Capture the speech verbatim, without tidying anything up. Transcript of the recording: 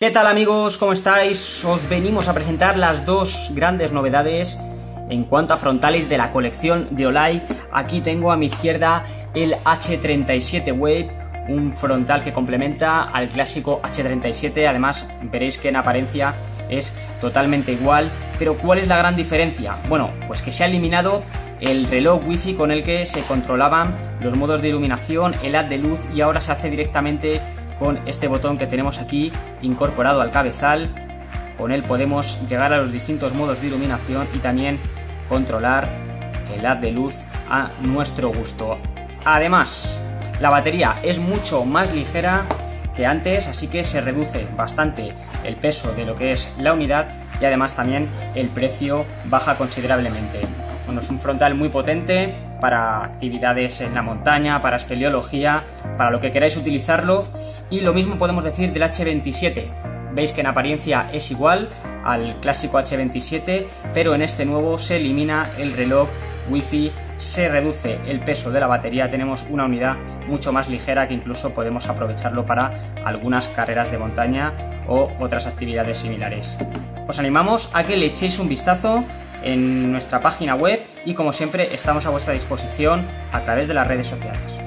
¿Qué tal amigos? ¿Cómo estáis? Os venimos a presentar las dos grandes novedades en cuanto a frontales de la colección de Olive. Aquí tengo a mi izquierda el H treinta y siete Wave, un frontal que complementa al clásico H treinta y siete. Además veréis que en apariencia es totalmente igual, pero ¿cuál es la gran diferencia? Bueno, pues que se ha eliminado el reloj wifi con el que se controlaban los modos de iluminación, el haz de luz, y ahora se hace directamente con este botón que tenemos aquí incorporado al cabezal. Con él podemos llegar a los distintos modos de iluminación y también controlar el haz de luz a nuestro gusto. Además, la batería es mucho más ligera que antes, así que se reduce bastante el peso de lo que es la unidad, y además también el precio baja considerablemente. Bueno, es un frontal muy potente para actividades en la montaña, para espeleología, para lo que queráis utilizarlo. Y lo mismo podemos decir del H veintisiete. Veis que en apariencia es igual al clásico H veintisiete, pero en este nuevo se elimina el reloj wifi, se reduce el peso de la batería, tenemos una unidad mucho más ligera que incluso podemos aprovecharlo para algunas carreras de montaña o otras actividades similares. Os animamos a que le echéis un vistazo en nuestra página web y, como siempre, estamos a vuestra disposición a través de las redes sociales.